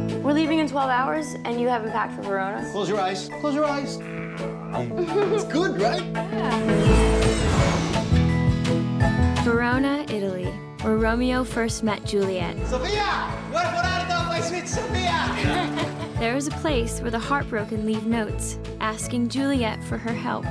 We're leaving in 12 hours, and you haven't packed for Verona? Close your eyes. Close your eyes. It's good, right? Verona, Italy, where Romeo first met Juliet. Sophia! Buon Buonardo, my sweet Sophia! There is a place where the heartbroken leave notes, asking Juliet for her help.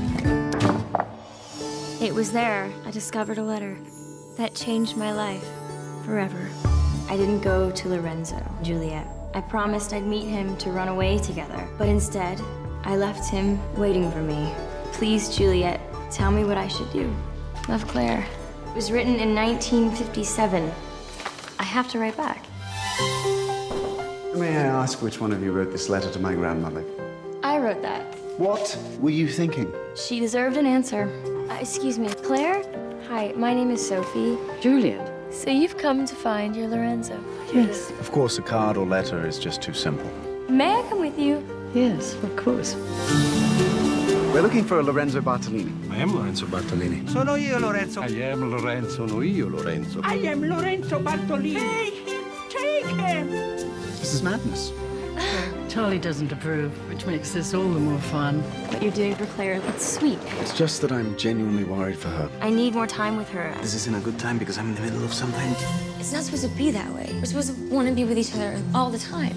It was there I discovered a letter that changed my life forever. I didn't go to Lorenzo, Juliet. I promised I'd meet him to run away together, but instead, I left him waiting for me. Please, Juliet, tell me what I should do. Love, Claire. It was written in 1957. I have to write back. May I ask which one of you wrote this letter to my grandmother? I wrote that. What were you thinking? She deserved an answer. Excuse me, Claire? Hi, my name is Sophie. Juliet. So you've come to find your Lorenzo? Yes. Of course, a card or letter is just too simple. May I come with you? Yes, of course. We're looking for a Lorenzo Bartolini. I am Lorenzo Bartolini. Sono io, Lorenzo. I am Lorenzo. Sono io, Lorenzo. I am Lorenzo Bartolini. Take him! Take him! This is madness. Charlie doesn't approve, which makes this all the more fun. What you're doing for Claire, it's sweet. It's just that I'm genuinely worried for her. I need more time with her. This isn't a good time because I'm in the middle of something. It's not supposed to be that way. We're supposed to want to be with each other all the time.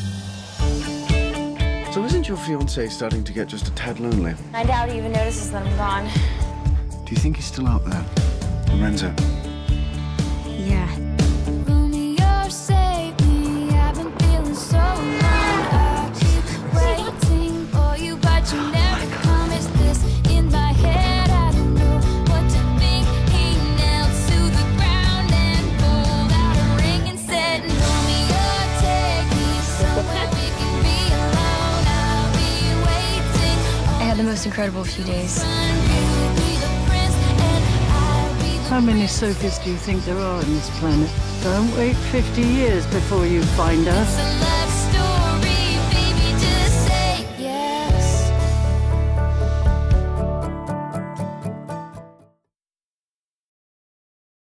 So isn't your fiancé starting to get just a tad lonely? I doubt he even notices that I'm gone. Do you think he's still out there? Lorenzo? Yeah. Romeo, save me. I've been feeling so long. I keep waiting for you, but you never promised this. In my head, I don't know what to think. He knelt to the ground and pulled out a ring and said, Romeo, take me somewhere we can be alone. I'll be waiting. I had the most incredible few days. How many Sophies do you think there are on this planet? Don't wait 50 years before you find her.